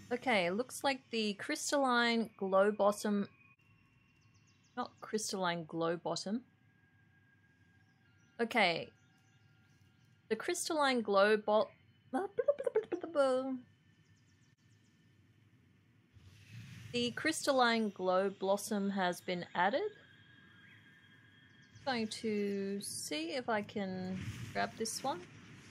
Okay, looks like the Crystalline Glowblossom, not Crystalline Glowbottom. Okay, the Crystalline the Crystalline Glowblossom has been added. Going to see if I can grab this one.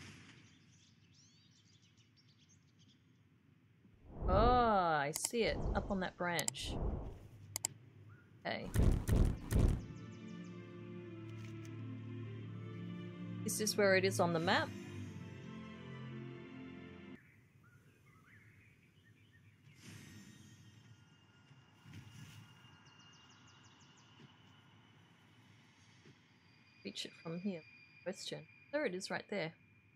Oh, I see it up on that branch. Okay. This is where it is on the map. Reach it from here. Question. There it is right there.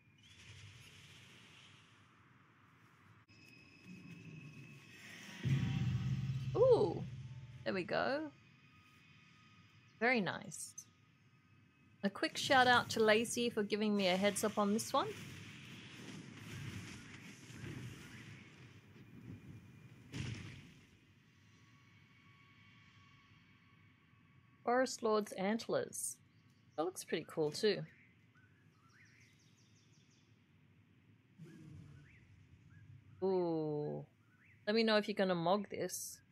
Ooh, there we go. Very nice. A quick shout out to Lacey for giving me a heads up on this one. Forest Lord's Antlers. That looks pretty cool too. Ooh. Let me know if you're gonna mog this.